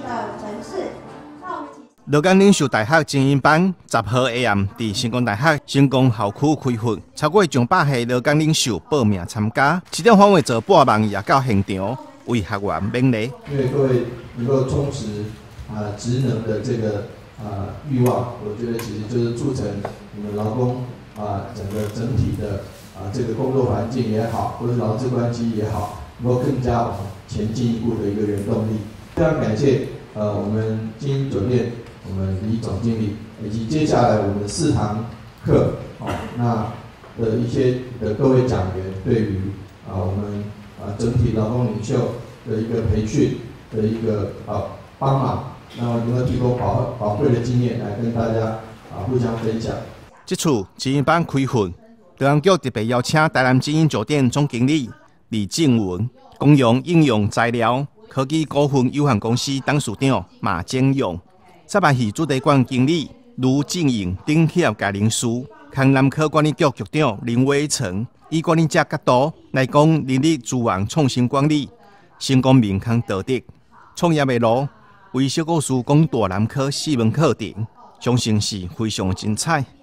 的城市。 乐江领袖大学精英班10号下暗伫成功大学成功校区开训，超过上百个乐江领袖报名参加，7点返回做半梦也到现场为学员勉励。 因为各位能够充实职能的这个欲望，我觉得其实就是促成你们劳工整体的这个工作环境也好，或者劳资关系也好，能够更加往前进一步的一个原动力。非常感谢我们精英酒店我们李总经理，以及接下来我们4堂课那的一些的各位讲员对于我们整体劳工领袖的一个培训的一个帮忙，那么能够提供宝贵的经验来跟大家互相分享。 这次精英班开训，中央局特别邀请台南精英酒店总经理李正文、公用应用材料科技股份有限公司董事长马建勇、插班系主题馆经理卢静颖顶协家人师、康南科管理局局长林伟成，以管理者角度来讲人力资源创新管理、成功面康道德、创业的路，为小故事讲大南科4门课程，相信是非常精彩。